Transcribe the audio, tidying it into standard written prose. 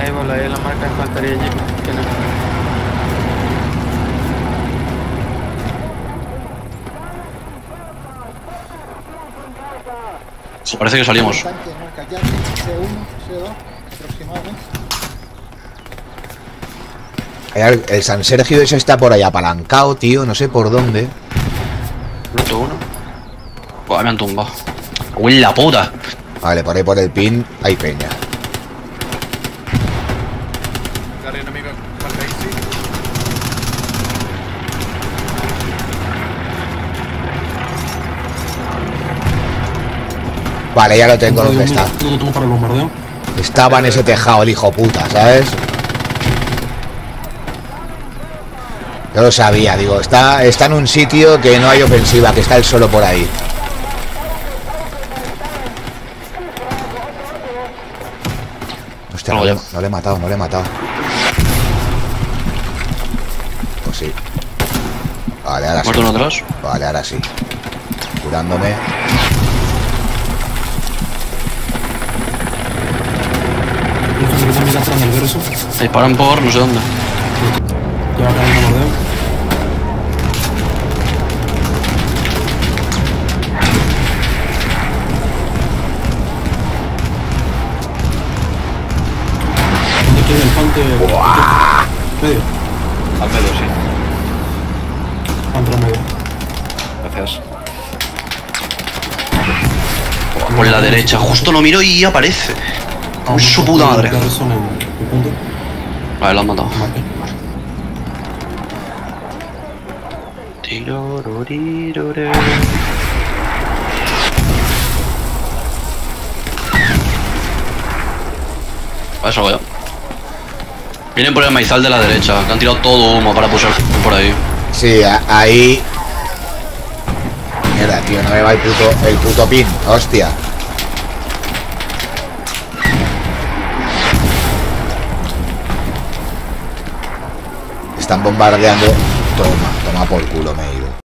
bola, ahí en la marca de infantería allí. Que no. Parece que salimos. Tanque, marca ya, C1, C2, aproximadamente. El San Sergio ese está por ahí apalancado, tío, no sé por dónde. Roto uno. Buah, me han tumbado. ¡Uy, la puta! Vale, por ahí por el pin hay peña. Guardia enemigo, marca Easy. Vale, ya lo tengo donde está. No lo tengo para el bombardeo. Estaba en ese tejado el hijo puta, ¿sabes? Yo lo sabía, digo, está en un sitio que no hay ofensiva, que está él solo por ahí. Hostia, no le he matado, no le he matado. Pues sí. Vale, ahora sí. ¿Muerto uno atrás? Vale, ahora sí. Curándome. Déjame que también atrás del verso. Disparan por no sé dónde. Ya va a caer un bombardeo. ¿Dónde quiere el elefante? Medio. Al medio, sí. Contra medio. Gracias. Por la derecha, justo lo miro y aparece. Uy, su puta madre. Ya son en punto. Vale, lo han matado. Marque. Tirorirore. Vale, salgo yo. Vienen por el maizal de la derecha, que han tirado todo humo para pusar por ahí. Sí, ahí. Mierda, tío, no me va el puto pin. Hostia. Están bombardeando. Toma por culo me he ido.